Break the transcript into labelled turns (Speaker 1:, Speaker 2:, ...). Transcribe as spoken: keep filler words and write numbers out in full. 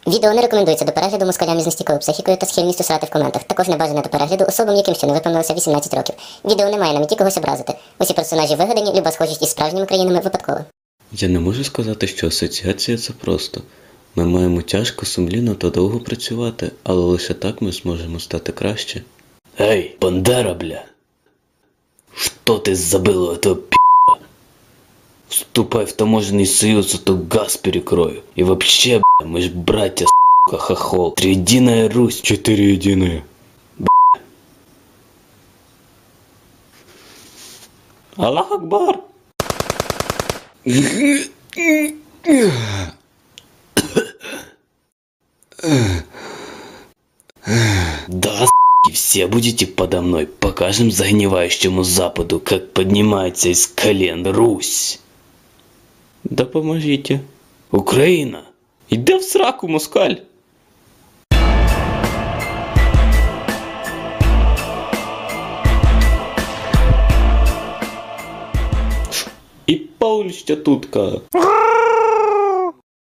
Speaker 1: Відео не рекомендується до перегляду москалям із нестійкою психікою та схильністю срати в коментах. Також не бажане до перегляду особам, яким ще не виповнилося вісімнадцять років. Відео не має на меті когось образити. Усі персонажі вигадані, люба схожість із справжніми країнами випадкова.
Speaker 2: Я не можу сказати, що асоціація – це просто. Ми маємо тяжко, сумлінно та довго працювати, але лише так ми зможемо стати краще. Ей, Бандера, бля! Что ты забыл этого пи***а? Вступай в таможенный союз, а то газ перекрою. И вообще, бля, мы ж братья, сука, хохол. Триединая Русь. Четыре единые. Бля. Аллах Акбар. Да, с***ки, все будете подо мной. Покажем загнивающему Западу, как поднимается из колен Русь. Да поможите. Украина, иди в сраку, москаль. И полностью тутка.